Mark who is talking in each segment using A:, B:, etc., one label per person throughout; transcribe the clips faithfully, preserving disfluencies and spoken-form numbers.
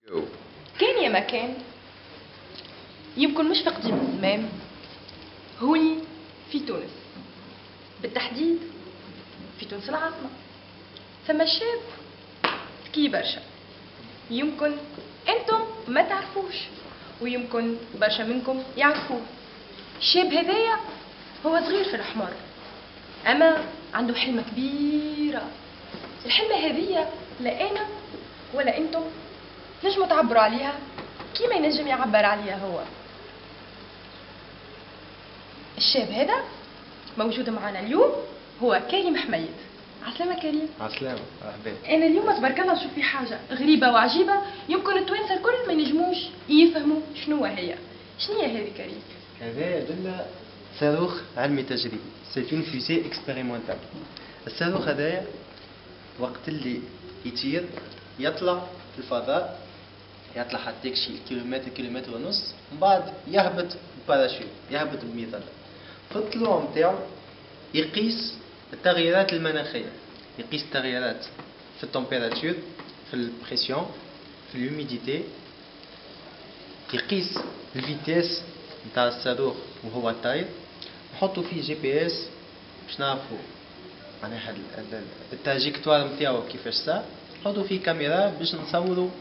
A: كان يا مكان يمكن مش في قديم الزمان، هوني في تونس، بالتحديد في تونس العاصمة. ثم الشاب ذكي برشا، يمكن انتم ما تعرفوش ويمكن برشا منكم يعرفوه. الشاب هذايا هو صغير في الحمر، اما عنده حلمة كبيرة. الحلمة هذيا لا انا ولا انتم نجموا تعبروا عليها كيما ينجم يعبر عليها هو. الشاب هذا موجود معنا اليوم هو كريم حميد. عسلامة كريم.
B: عسلامة مرحبا.
A: انا اليوم تبارك الله نشوف في حاجه غريبه وعجيبه، يمكن التوانسه الكل ما ينجموش يفهموا شنو هي. شنو هي هذه كريم؟
B: هذا يدل صاروخ علمي تجريبي، سي اون فيسي اكسبيريمونتال. الصاروخ هذايا وقت اللي يطير يطلع في الفضاء، يطلع حتى شي كيلومتر كيلومتر ونص، ومن بعد يهبط بباراشوت، يهبط بمظلة. في الطلوع نتاعو يقيس التغييرات المناخية، يقيس التغييرات في التمبيراتور، في البريسيون، في الهوميديتي، يقيس الفيتيس نتاع الصاروخ وهو طاير، نحطو فيه جي بي اس باش نعرفو معناها التراجيكتوار نتاعو كيفاش صار، نحطو فيه كاميرا باش نصورو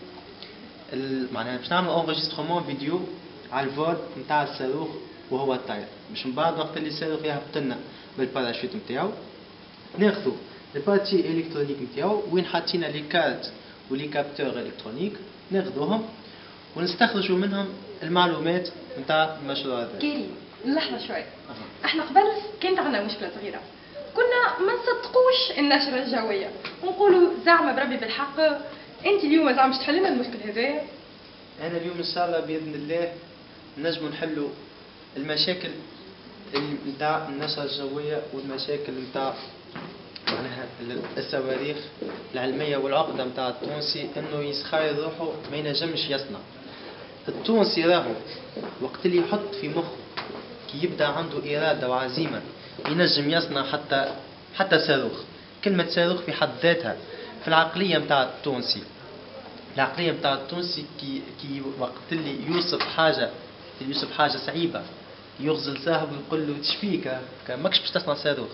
B: معناها باش نعملو انغيسترومون فيديو على الفول نتاع الصاروخ وهو طاير، باش من بعد وقت اللي الصاروخ يهبط لنا بالباراشوت نتاعو ناخذوا البارتي الكترونيك نتاعو وين حاطين لي كارت ولي كابتور الكترونيك، ناخذوهم ونستخرجوا منهم المعلومات نتاع المشروع هذا.
A: كريم لحظه شوي، احنا قبل كانت عندنا مشكله صغيره، كنا ما نصدقوش النشره الجويه ونقولوا زعما بربي بالحق انت اليوم زعما باش تحل لنا المشكل هذايا.
B: انا اليوم ان شاء الله باذن الله نجموا نحلوا المشاكل نتاع النشره الجويه والمشاكل نتاع معناها الصواريخ العلميه والعقده نتاع التونسي انه يسخاير روحه ما ينجمش يصنع. التونسي راهو وقت اللي يحط في مخه كي يبدا عنده اراده وعزيمه ينجم يصنع حتى حتى صاروخ. كلمه صاروخ في حد ذاتها في العقليه نتاع التونسي، العقليه نتاع التونسي كي كي وقت اللي يوصف حاجه يوصف حاجه صعيبه يغزل صاحبه ويقول له تشفيك ماكش باش تصنع صاروخ.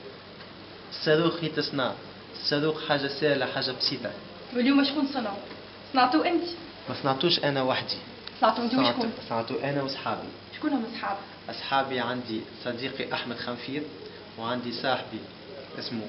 B: الصاروخ يتصنع، الصاروخ حاجه سهله حاجه بسيطه.
A: واليوم شكون صنعوا؟ صنعتو انت؟
B: ما صنعتوش انا وحدي،
A: صنعتو انت وشكون؟
B: صنعتو انا وصحابي.
A: شكون هم اصحابك؟
B: اصحابي عندي صديقي احمد خنفير، وعندي صاحبي اسمه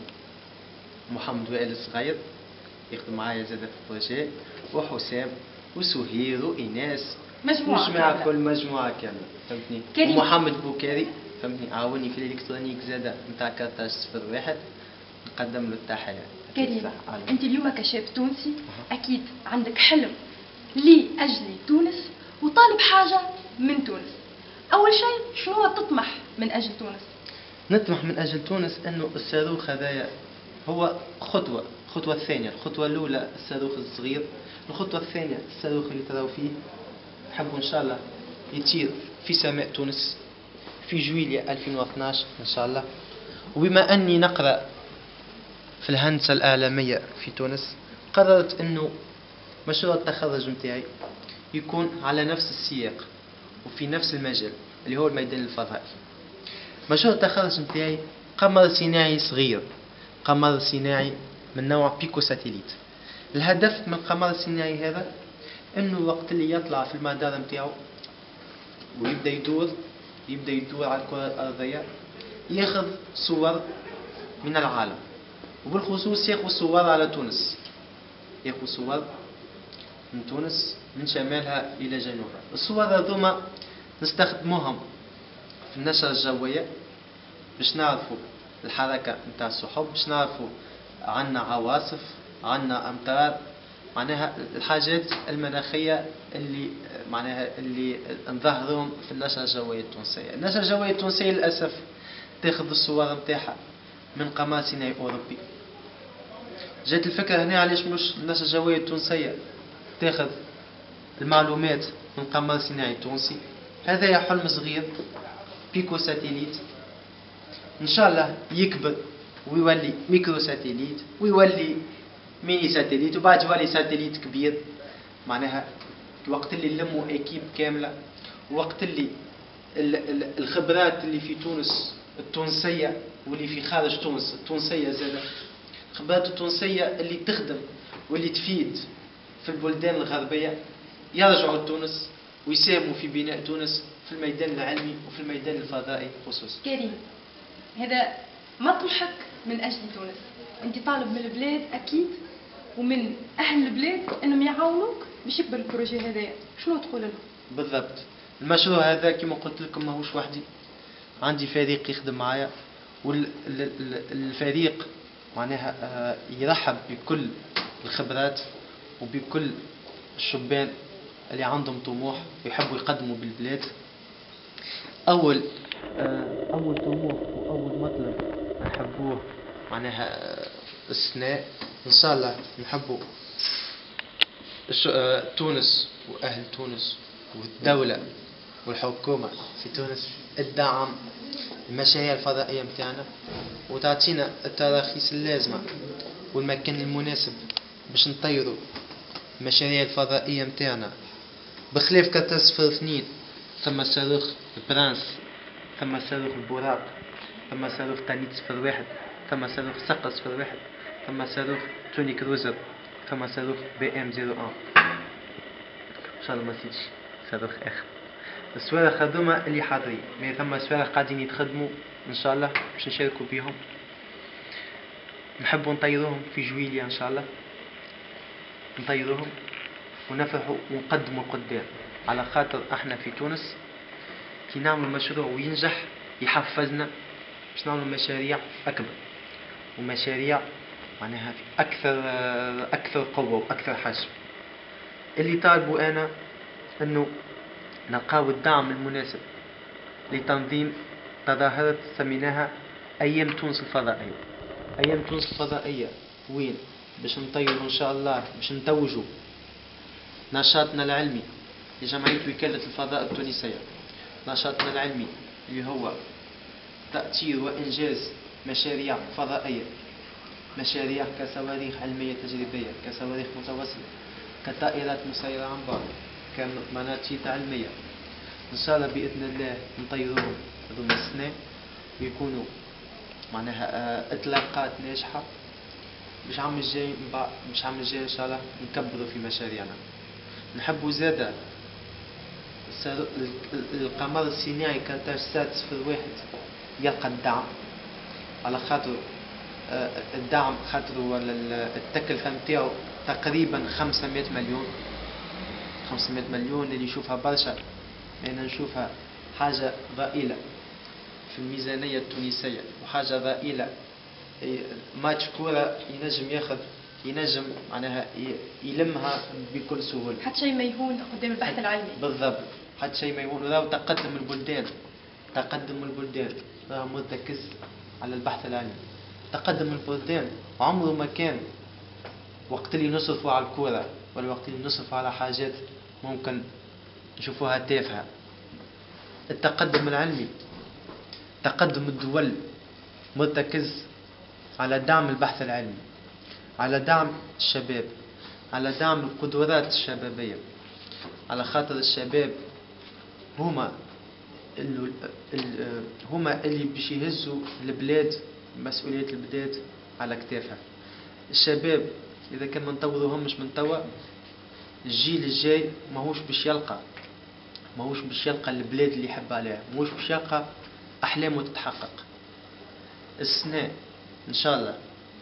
B: محمد وائل الصغير يخدم معايا زاد في البروجي، وحسام وسهير وايناس،
A: مجموعه
B: مجموعه كل مجموعه كامله فهمتني.
A: كريم.
B: ومحمد بوكاري فهمتني عاوني في الالكترونيك زاد نتاع كارتاج صفر واحد، نقدم له التحيه.
A: كريم انت اليوم كشاب تونسي اكيد عندك حلم لاجل تونس وطالب حاجه من تونس. اول شيء شنو تطمح من اجل تونس؟
B: نطمح من اجل تونس انه الصاروخ هذايا هو خطوه، الخطوه الثانيه، الخطوه الاولى الصاروخ الصغير، الخطوه الثانيه الصاروخ اللي تراو فيه نحبوا ان شاء الله يطير في سماء تونس في جويلية ألفين واثناش ان شاء الله. وبما اني نقرا في الهندسه الاعلاميه في تونس قررت انه مشروع التخرج نتاعي يكون على نفس السياق وفي نفس المجال اللي هو الميدان الفضائي. مشروع التخرج نتاعي قمر صناعي صغير، قمر صناعي من نوع بيكو ساتيليت. الهدف من القمر الصناعي هذا انه وقت اللي يطلع في المدار نتاعو ويبدا يدور يبدا يدور على الكره الارضيه ياخذ صور من العالم، وبالخصوص ياخذ صور على تونس، ياخذ صور من تونس من شمالها الى جنوبها. الصور هذوما نستخدموهم في النشرة الجوية باش نعرفوا الحركة نتاع السحب، باش نعرفوا عنا عواصف عنا امطار، معناها الحاجات المناخية اللي معناها اللي نظهرهم في النشرة الجوية التونسية. النشرة الجوية التونسية للأسف تاخذ الصور نتاعها من قمر صناعي أوروبي. جات الفكرة هنا علاش مش النشرة الجوية التونسية تاخذ المعلومات من قمر صناعي تونسي. هذا حلم صغير بيكو ساتيليت ان شاء الله يكبر ويولي ميكرو ساتيليت ويولي ميني ساتيليت وبعد يولي ساتيليت كبير معناها وقت اللي نلموا اكيب كامله، وقت اللي ال- ال- الخبرات اللي في تونس التونسيه واللي في خارج تونس التونسيه زاده، الخبرات التونسيه اللي تخدم واللي تفيد في البلدان الغربيه يرجعوا لتونس ويساهموا في بناء تونس في الميدان العلمي وفي الميدان الفضائي خصوصا.
A: كريم، هذا مطمحك من أجل تونس. أنت طالب من البلاد أكيد ومن أهل البلاد أنهم يعاونوك باش يكبر البروجي هذايا، شنو تقول لهم؟
B: بالضبط. المشروع هذا كما قلت لكم ماهوش وحدي، عندي فريق يخدم معايا، والفريق معناها آه، يرحب بكل الخبرات وبكل الشبان اللي عندهم طموح ويحبوا يقدموا بالبلاد. أول آه، أول طموح وأول مطلب نحبوه معناها آه، السنة إن شاء الله نحبوا الش- آه، تونس وأهل تونس والدولة والحكومة في تونس الدعم المشاريع الفضائية متاعنا، وتعطينا التراخيص اللازمة والمكان المناسب باش نطيروا المشاريع الفضائية متاعنا. بخلاف كتر صفر اثنين ثم صاروخ البرانس، ثم صاروخ البوراق، ثم صاروخ تانيت صفر واحد، ثم صاروخ صقر صفر واحد، ثم صاروخ توني كروزر، ثم صاروخ بي ام صفر واحد. ان شاء الله ما نسيتش صاروخ اخر. السوارة خدومة اللي حاضرين، ما ثم سوارة قاعدين يتخدموا ان شاء الله باش نشاركوا بيهم. نحبوا نطيروهم في جويليا ان شاء الله، نطيروهم ونفرحوا ونقدموا القدام، على خاطر احنا في تونس كي نعمل مشروع وينجح يحفزنا باش نعمل مشاريع اكبر ومشاريع معناها في اكثر اكثر قوه واكثر حجم. اللي طالبوا انا انه نلقاو الدعم المناسب لتنظيم تظاهرة سميناها أيام تونس الفضائية. أيام تونس الفضائية وين؟ باش نطيروا إن شاء الله، باش نتوجوا نشاطنا العلمي لجمعية وكالة الفضاء التونسية. نشاطنا العلمي اللي هو تأطير وإنجاز مشاريع فضائية، مشاريع كصواريخ علمية تجريبية، كصواريخ متوسطة، كطائرات مسيرة عن بعد، كمناطيد علمية. إن شاء الله بإذن الله نطيروهم ضمن السنة ويكونوا معناها آه، إطلاقات ناجحة باش عام الجاي باش عام الجاي إن شاء الله نكبروا في مشاريعنا. نحبوا زادة القمر الصناعي كاتاج سات صفر واحد يلقى الدعم، على خاطر آه، الدعم خاطر ولا التكلفة نتاعو تقريبا خمسمائة مليون. خمسمائة مليون اللي يشوفها برشا، أنا نشوفها حاجة ضئيلة في الميزانية التونسية وحاجة ضئيلة. ماتش كورة ينجم ياخذ ينجم معناها يلمها بكل سهولة.
A: حتى شيء ما يهون قدام البحث العلمي.
B: بالضبط، حتى شيء ما يهون. وراهو تقدم البلدان، تقدم البلدان راهو مرتكز على البحث العلمي. تقدم البلدان عمره ما كان وقت اللي نصرفوا على الكورة ولا وقت اللي نصرفوا على حاجات ممكن نشوفوها تافهة. التقدم العلمي، تقدم الدول مرتكز على دعم البحث العلمي، على دعم الشباب، على دعم القدرات الشبابية، على خاطر الشباب هما ال ال هما اللي باش يهزوا البلاد، مسؤولية البلاد على كتافها. الشباب إذا كان ما نطوروهمش من توا، الجيل الجاي ماهوش باش يلقى ماهوش باش يلقى البلاد اللي يحب عليها، ماهوش باش يلقى أحلامه تتحقق. السنة إن شاء الله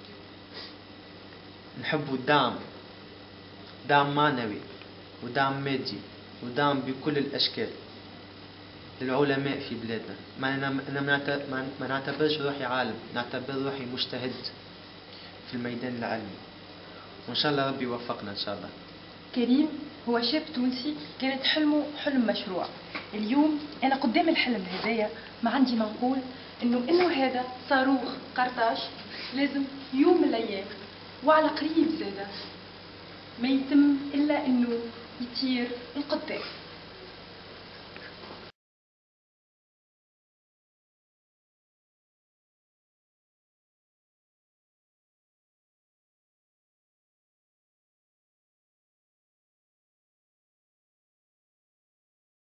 B: نحبوا الدعم، دعم معنوي ودعم مادي ودعم بكل الأشكال للعلماء في بلادنا. ما أنا ما نعتبرش روحي عالم، نعتبر روحي مجتهد في الميدان العلمي، وإن شاء الله ربي يوفقنا إن شاء الله.
A: كريم هو شاب تونسي كانت حلمه حلم مشروع. اليوم أنا قدام الحلم هذايا ما عندي ما نقول إنه إنه هذا صاروخ قرطاج لازم يوم من الأيام وعلى قريب زاده ما يتم إلا إنه يطير القدام.